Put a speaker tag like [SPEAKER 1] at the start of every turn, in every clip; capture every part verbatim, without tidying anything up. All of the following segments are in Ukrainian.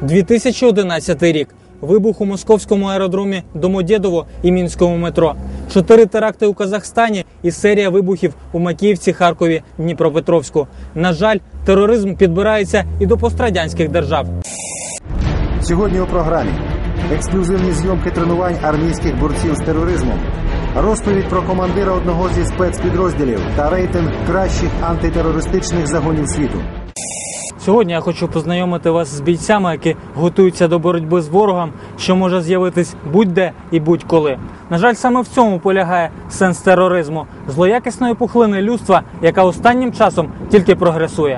[SPEAKER 1] дві тисячі одинадцятий рік. Вибух у московському аеродромі Домодєдово і Мінському метро. Чотири теракти у Казахстані і серія вибухів у Макіївці, Харкові, Дніпропетровську. На жаль, тероризм підбирається і до пострадянських держав.
[SPEAKER 2] Сьогодні у програмі ексклюзивні зйомки тренувань армійських борців з тероризмом, розповідь про командира одного зі спецпідрозділів та рейтинг кращих антитерористичних загонів світу.
[SPEAKER 1] Сьогодні я хочу познайомити вас з бійцями, які готуються до боротьби з ворогом, що може з'явитись будь-де і будь-коли. На жаль, саме в цьому полягає сенс тероризму – злоякісної пухлини людства, яка останнім часом тільки прогресує.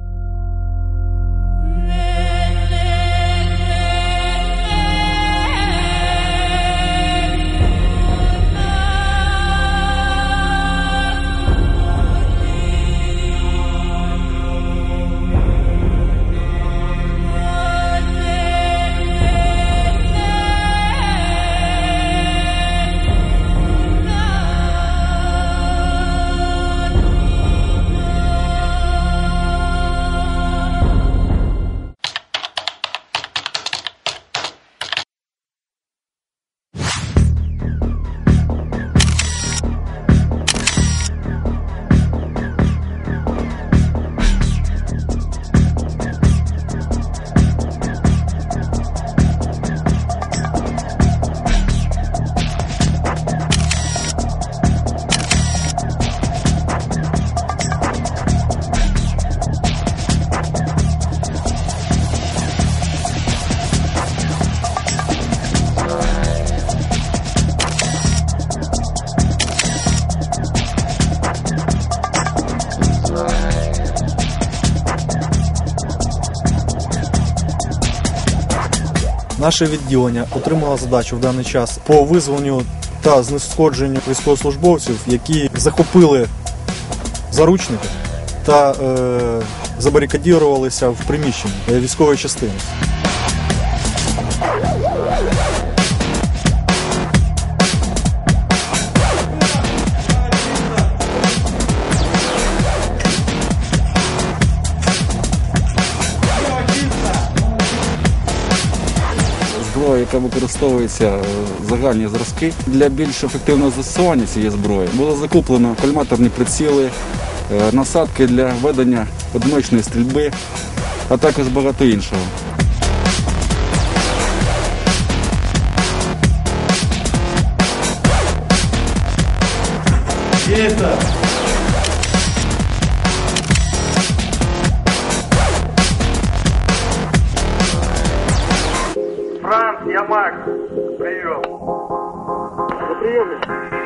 [SPEAKER 3] Наше відділення отримало задачу в даний час по визволенню та знешкодженню військовослужбовців, які захопили заручники та е, забарикадірувалися в приміщенні військової частини.
[SPEAKER 4] Зброя, яка використовується загальні зразки. Для більш ефективного застосування цієї зброї було закуплено кольматорні приціли, насадки для ведення одиночної стрільби, а також багато іншого.
[SPEAKER 5] Франц, я Макс. Прием. На приеме.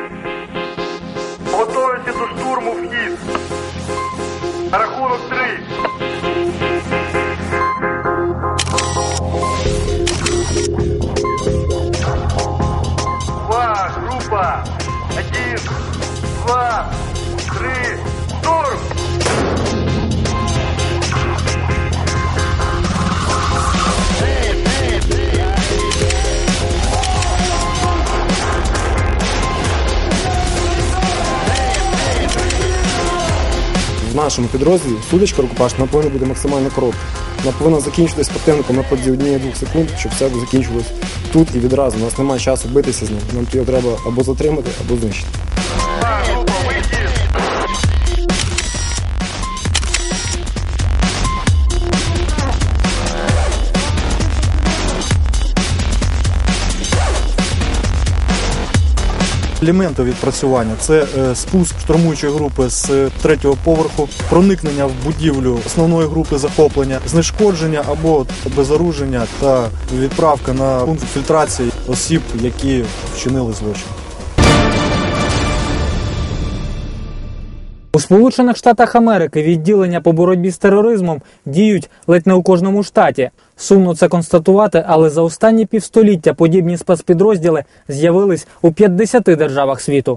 [SPEAKER 5] Готуйте до штурму вхід. На рахунок три. Два, група. Один, два, три, штурм.
[SPEAKER 6] В нашому підрозділі судочка рукопашна вона повинна бути максимально коротка. Вона повинна закінчитись противником на протязі однієї-двох секунд, щоб все закінчилось тут і відразу. У нас немає часу битися з ним. Нам його треба або затримати, або знищити.
[SPEAKER 3] Елементи відпрацювання – це е, спуск штурмуючої групи з третього поверху, проникнення в будівлю основної групи захоплення, знешкодження або обезоруження та відправка на пункт фільтрації осіб, які вчинили злочин.
[SPEAKER 1] У Сполучених Штатах Америки відділення по боротьбі з тероризмом діють ледь не у кожному штаті. Сумно це констатувати, але за останні півстоліття подібні спецпідрозділи з'явились у п'ятдесяти державах світу.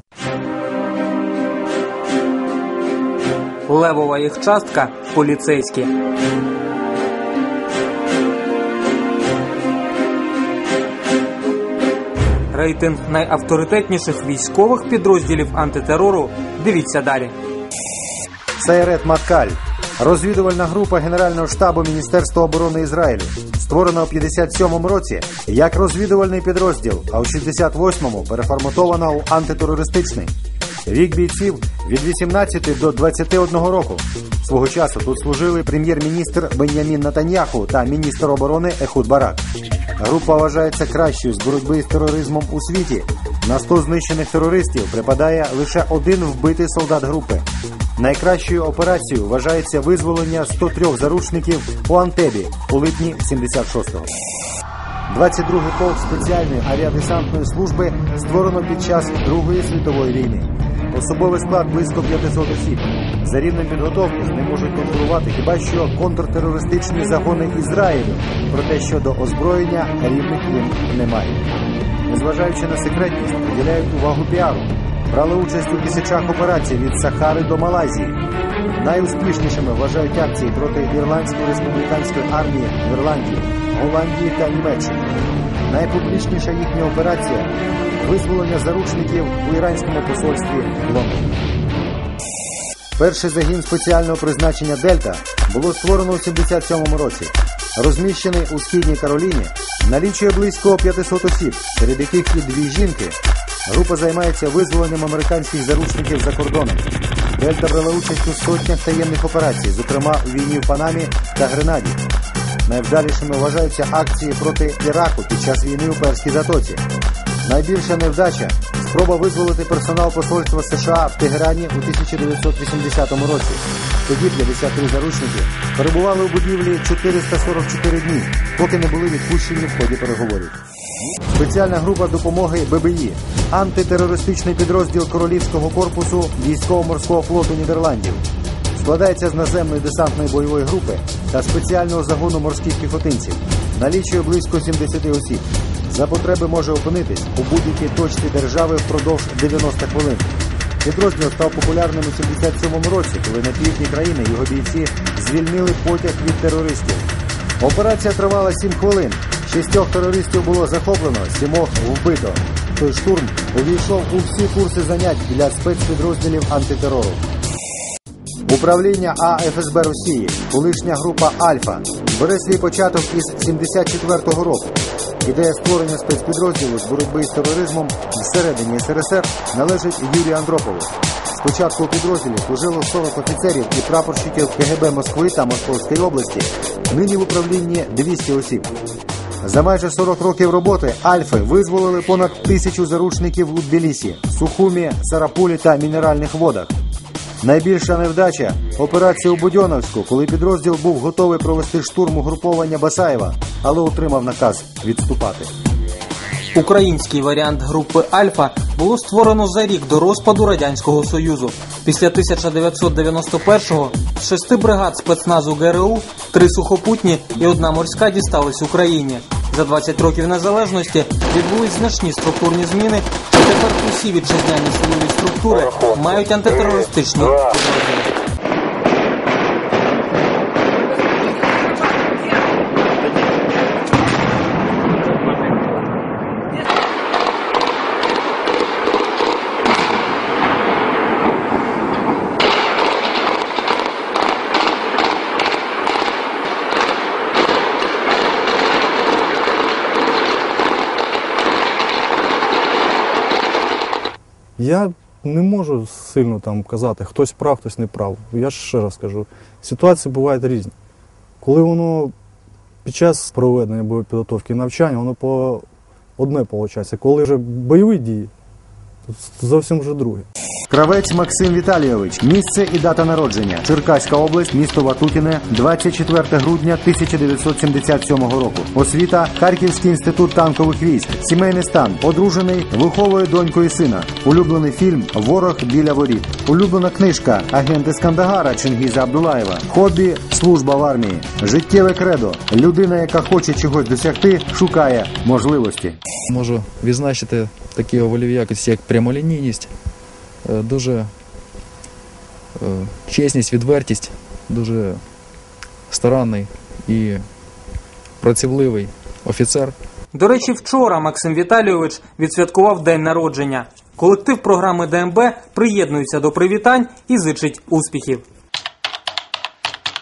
[SPEAKER 1] Левова їх частка – поліцейські. Рейтинг найавторитетніших військових підрозділів антитерору дивіться далі.
[SPEAKER 2] Сайрет Маккаль, Розвідувальна група Генерального штабу Міністерства оборони Ізраїлю, створена у п'ятдесят сьомому році як розвідувальний підрозділ, а у шістдесят восьмому переформатована у антитерористичний. Вік бійців від вісімнадцяти до двадцяти одного року. Свого часу тут служили прем'єр-міністр Бен'ямін Нетаньяху та міністр оборони Ехуд Барак. Група вважається кращою з боротьби з тероризмом у світі. На сто знищених терористів припадає лише один вбитий солдат групи. Найкращою операцією вважається визволення сто трьох заручників у Антебі у липні сімдесят шостого. двадцять другий полк спеціальної авіадесантної служби створено під час Другої світової війни. Особовий склад близько п'ятисот осіб. За рівнем підготовки з ним можуть конкурувати хіба що контртерористичні загони Ізраїлю, проте щодо озброєння рівних їм немає. Незважаючи на секретність, приділяють увагу піару. Брали участь у тисячах операцій від Сахари до Малайзії. Найуспішнішими вважають акції проти Ірландської республіканської армії в Ірландії, Голландії та Німеччині. Найпублічніша їхня операція – визволення заручників у іранському посольстві в Лондоні. Перший загін спеціального призначення «Дельта» було створено у сімдесят сьомому році. Розміщений у Східній Кароліні, налічує близько п'ятисот осіб, серед яких і дві жінки. Група займається визволенням американських заручників за кордоном. «Дельта» брала участь у сотнях таємних операцій, зокрема у війні в Панамі та Гренаді. Найвдалішими вважаються акції проти Іраку під час війни у Перській затоці. Найбільша невдача – спроба визволити персонал посольства США в Тегерані у тисяча дев'ятсот вісімдесятому році. Тоді п'ятдесят три заручники перебували у будівлі чотириста сорок чотири дні, поки не були відпущені в ході переговорів. Спеціальна група допомоги ББІ – антитерористичний підрозділ Королівського корпусу Військово-морського флоту Нідерландів. Складається з наземної десантної бойової групи та спеціального загону морських піхотинців. Налічує близько сімдесят осіб. За потреби може опинитись у будь-якій точці держави впродовж дев'яноста хвилин. Підрозділ став популярним у сімдесят сьомому році, коли на півдні країни його бійці звільнили потяг від терористів. Операція тривала сім хвилин. Шістьох терористів було захоплено, сімох вбито. Той штурм увійшов у всі курси занять для спецпідрозділів антитерору. Управління А Ф С Б Росії, колишня група «Альфа», бере свій початок із сімдесят четвертого року. Ідея створення спецпідрозділу з боротьби з тероризмом всередині С Р С Р належить Юрію Андропову. Спочатку у підрозділі служило сорок офіцерів і прапорщиків К Г Б Москви та Московської області. Нині в управлінні двісті осіб. За майже сорок років роботи «Альфи» визволили понад тисячу заручників у Тбілісі, Сухумі, Сарапулі та Мінеральних водах. Найбільша невдача – операція у Будьоновську, коли підрозділ був готовий провести штурм угруповання Басаєва, але отримав наказ відступати.
[SPEAKER 1] Український варіант групи «Альфа» було створено за рік до розпаду Радянського Союзу. Після тисяча дев'ятсот дев'яносто першого з шести бригад спецназу Г Р У, три сухопутні і одна морська дістались Україні. За двадцять років незалежності відбулись значні структурні зміни, що тепер усі вітчизняні силові структури мають антитерористичні підрозділи.
[SPEAKER 3] Я не можу сильно там казати, хтось прав, хтось не прав. Я ж ще раз кажу, ситуації бувають різні. Коли воно під час проведення бойової підготовки і навчання, воно по одне виходить. Коли вже бойові дії, то зовсім вже друге.
[SPEAKER 2] Кравець Максим Віталійович. Місце і дата народження. Черкаська область, місто Ватутіне, двадцять четвертого грудня тисяча дев'ятсот сімдесят сьомого року. Освіта – Харківський інститут танкових військ. Сімейний стан. Одружений, виховує доньку і сина. Улюблений фільм «Ворог біля воріт». Улюблена книжка «Агенти з Кандагара» Чингіза Абдулаєва. Хобі – служба в армії. Життєве кредо. Людина, яка хоче чогось досягти, шукає можливості.
[SPEAKER 7] Можу відзначити такі вольові якості, як прямолінійність, дуже чесність, відвертість, дуже старанний і працьовливий офіцер.
[SPEAKER 1] До речі, вчора Максим Віталійович відсвяткував день народження. Колектив програми Д М Б приєднується до привітань і зичить успіхів.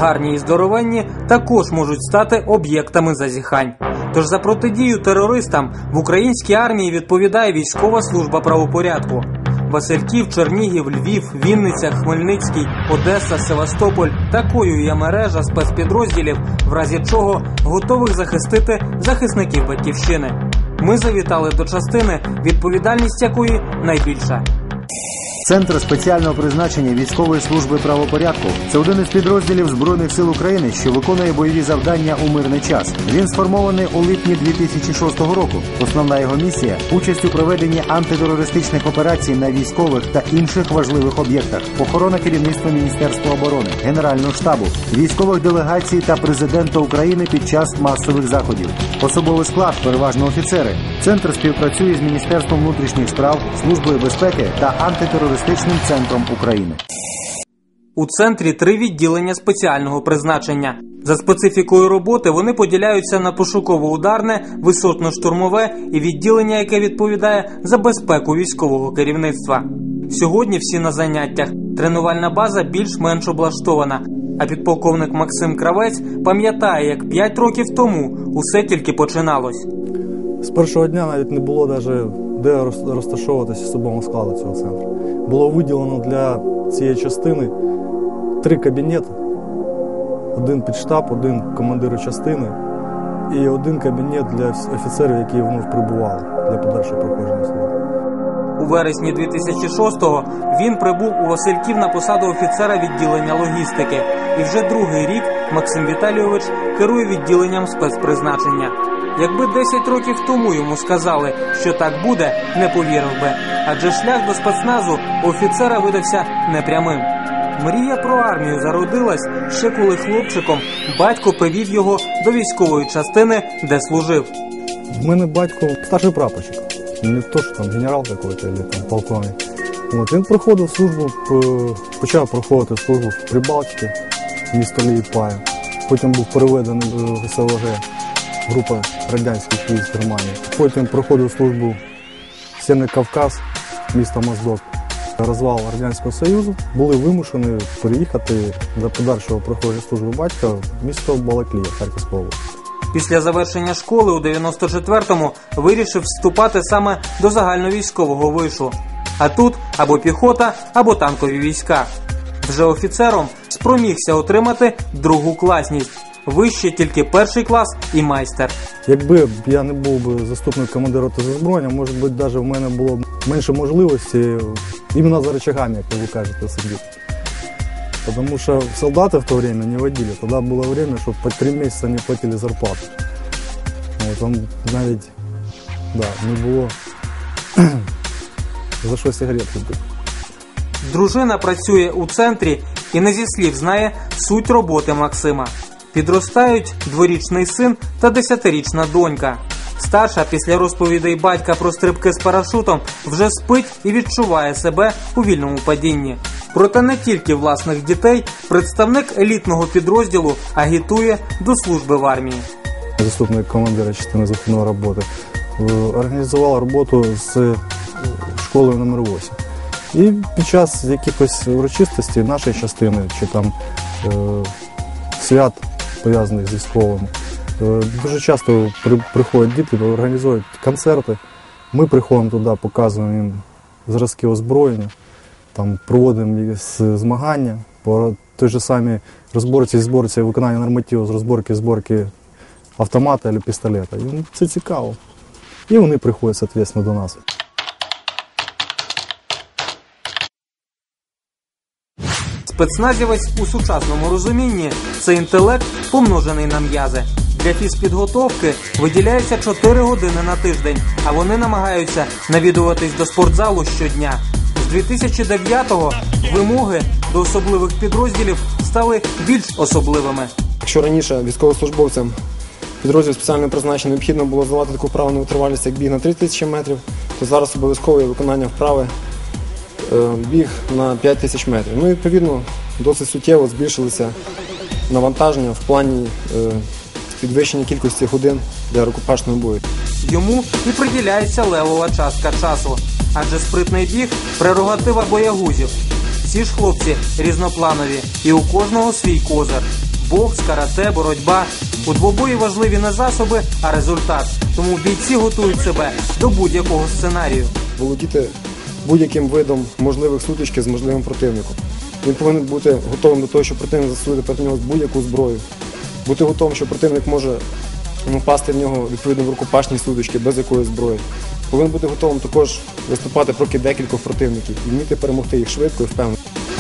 [SPEAKER 1] гарні і здоровенні, також можуть стати об'єктами зазіхань. Тож за протидію терористам в українській армії відповідає військова служба правопорядку. Васильків, Чернігів, Львів, Вінниця, Хмельницький, Одеса, Севастополь – такою є мережа спецпідрозділів, в разі чого готових захистити захисників Батьківщини. Ми завітали до частини, відповідальність якої найбільша.
[SPEAKER 2] Центр спеціального призначення військової служби правопорядку – це один із підрозділів Збройних сил України, що виконує бойові завдання у мирний час. Він сформований у липні дві тисячі шостого року. Основна його місія – участь у проведенні антитерористичних операцій на військових та інших важливих об'єктах, охорона керівництва Міністерства оборони, Генерального штабу, військових делегацій та президента України під час масових заходів. Особовий склад – переважно офіцери. Центр співпрацює з Міністерством внутрішніх справ, Службою безпеки та антитерористичним центром України.
[SPEAKER 1] У центрі три відділення спеціального призначення. За специфікою роботи вони поділяються на пошуково-ударне, висотно-штурмове і відділення, яке відповідає за безпеку військового керівництва. Сьогодні всі на заняттях. Тренувальна база більш-менш облаштована. А підполковник Максим Кравець пам'ятає, як п'ять років тому усе тільки починалось.
[SPEAKER 3] З першого дня навіть не було навіть де розташовуватися особового складу цього центру. Було виділено для цієї частини три кабінети. Один під штаб, один командиру частини і один кабінет для офіцерів, які вновь прибували для подальшого проходження служби.
[SPEAKER 1] У вересні дві тисячі шостого він прибув у Васильків на посаду офіцера відділення логістики. І вже другий рік Максим Віталійович керує відділенням спецпризначення. Якби десять років тому йому сказали, що так буде, не повірив би. Адже шлях до спецназу у офіцера видався непрямим. Мрія про армію зародилась ще коли хлопчиком батько привів його до військової частини, де служив.
[SPEAKER 3] В мене батько старший прапорщик. Не то, що там генерал якийсь, або там полковник. От, він проходив службу, почав проходити службу в Прибалтиці, місто Ліїпая. Потім був переведений в ес ел ге, група радянських військ Германії. Потім проходив службу в Сєвєрний Кавказ, місто Моздок. Розвал Радянського Союзу, були вимушені переїхати до подальшого проходження служби батька в місто Балаклія, Харківська область.
[SPEAKER 1] Після завершення школи у дев'яносто четвертому вирішив вступати саме до загальновійськового вишу. А тут або піхота, або танкові війська. Вже офіцером спромігся отримати другу класність. Вище тільки перший клас і майстер.
[SPEAKER 3] Якби я не був би заступник командира роти зі зброєння, може бути, навіть в мене було менше можливості іменно за рычагами, як ви кажете, сидіти. Тому що солдати в то время не водили. Тоді було время, що по три місяці не платили зарплату. Там навіть да, не було за що сигарети купити.
[SPEAKER 1] Дружина працює у центрі і не зі слів знає суть роботи Максима. Підростають дворічний син та десятирічна донька. Старша після розповідей батька про стрибки з парашутом вже спить і відчуває себе у вільному падінні. Проте не тільки власних дітей, представник елітного підрозділу агітує до служби в армії.
[SPEAKER 3] Заступник командира частини захисної роботи організував роботу з школою номер вісім. І під час якихось урочистостей нашої частини чи там е, свят, пов'язаних з військовими, е, дуже часто при, приходять діти, організують концерти. Ми приходимо туди, показуємо їм зразки озброєння, там проводимо змагання по той же самій розборці і зборці виконання нормативів з розборки зборки автомата або пістолета. І це цікаво. І вони приходять, відповідно, до нас.
[SPEAKER 1] Спецназівець у сучасному розумінні – це інтелект, помножений на м'язи. Для фізпідготовки виділяється чотири години на тиждень, а вони намагаються навідуватись до спортзалу щодня. З дві тисячі дев'ятого вимоги до особливих підрозділів стали більш особливими.
[SPEAKER 6] Якщо раніше військовослужбовцям підрозділів спеціального призначення необхідно було здавати таку вправу на витривалість, як біг на три тисячі метрів, то зараз обов'язкове виконання вправи біг на п'ять тисяч метрів. Ну, відповідно, досить суттєво збільшилися навантаження в плані е, підвищення кількості годин для рукопашного бою.
[SPEAKER 1] Йому і приділяється левова частка часу, адже спритний біг – прерогатива боягузів. Всі ж хлопці різнопланові і у кожного свій козир. бокс, карате, боротьба. У двобої важливі не засоби, а результат. Тому бійці готують себе до будь-якого сценарію.
[SPEAKER 6] Володіти будь-яким видом можливих сутички з можливим противником. Він повинен бути готовим до того, що противник застосує проти нього будь-яку зброю. Бути готовим, що противник може напасти в нього відповідно в рукопашні сутички без якоїсь зброї. Повинен бути готовим також виступати проти декількох противників і вміти перемогти їх швидко і впевнено.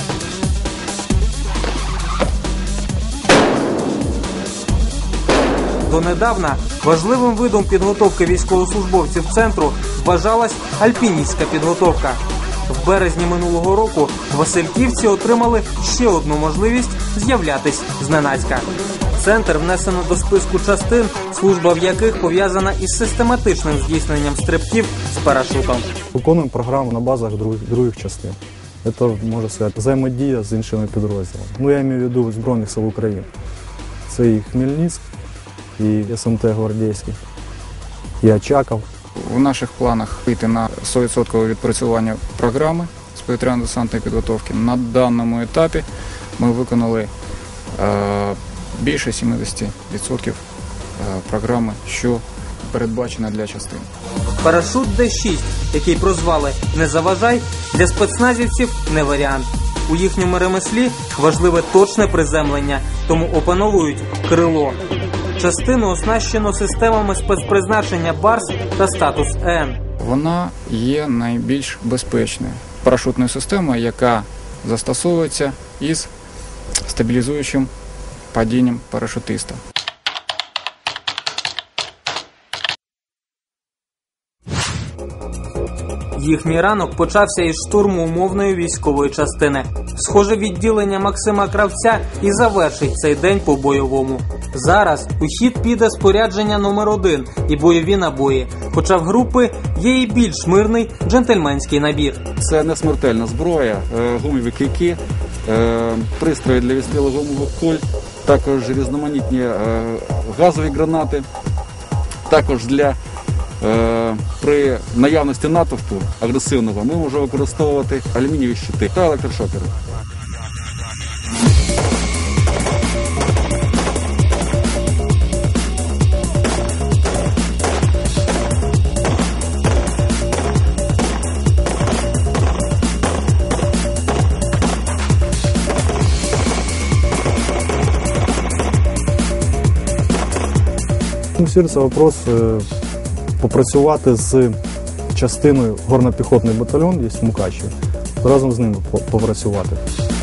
[SPEAKER 1] Донедавна важливим видом підготовки військовослужбовців центру вважалась альпіністська підготовка. В березні минулого року васильківці отримали ще одну можливість з'являтись зненацька. Центр внесено до списку частин, служба в яких пов'язана із систематичним здійсненням стрибків з парашутом.
[SPEAKER 3] Виконуємо програму на базах других, других частин. Це, можна сказати, взаємодія з іншими підрозділами. Ну, я маю в виду Збройних сил України. Це і Хмельницьк, і ес ем те Гвардійський, і Очаков.
[SPEAKER 8] У наших планах вийти на сто відсотків відпрацювання програми з повітряно-десантної підготовки. На даному етапі ми виконали е, більше сімдесят відсотків програми, що передбачена для частин.
[SPEAKER 1] Парашут Д шість, який прозвали «Не заважай», для спецназівців не варіант. У їхньому ремеслі важливе точне приземлення, тому опановують крило. Частину оснащено системами спецпризначення Барс та статус Н.
[SPEAKER 8] Вона є найбільш безпечною парашутною системою, яка застосовується із стабілізуючим падінням парашутиста.
[SPEAKER 1] Їхній ранок почався із штурму умовної військової частини. Схоже, відділення Максима Кравця і завершить цей день по-бойовому. Зараз у хід піде спорядження номер один і бойові набої. Хоча в групи є і більш мирний джентльменський набір.
[SPEAKER 4] Це не смертельна зброя, гумові кийки, пристрої для відстрілу гумових куль, також різноманітні газові гранати, також для при наявності натовпу агресивного ми можемо використовувати алюмінієві щити та електрошокери.
[SPEAKER 3] Це вопрос попрацювати з частиною горно-піхотний батальйон, є в Мукачеві, разом з ними попрацювати.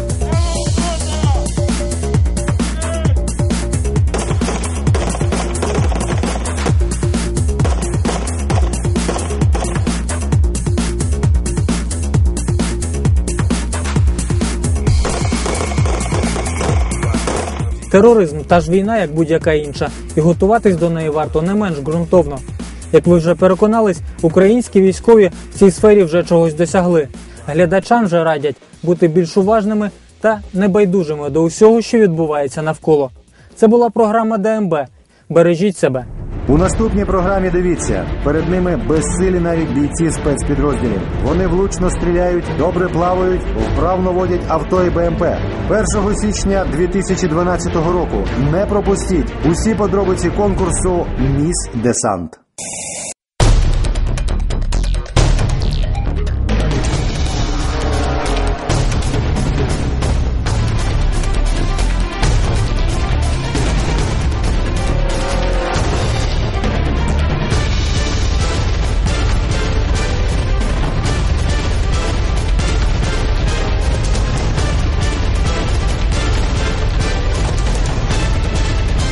[SPEAKER 1] Тероризм – та ж війна, як будь-яка інша, і готуватись до неї варто не менш ґрунтовно. Як ви вже переконались, українські військові в цій сфері вже чогось досягли. Глядачам же радять бути більш уважними та небайдужими до усього, що відбувається навколо. Це була програма Д М Б. Бережіть себе.
[SPEAKER 2] У наступній програмі дивіться. Перед ними безсилі навіть бійці спецпідрозділів. Вони влучно стріляють, добре плавають, вправно водять авто і Б М П. першого січня дві тисячі дванадцятого року. Не пропустіть усі подробиці конкурсу «Міс Десант».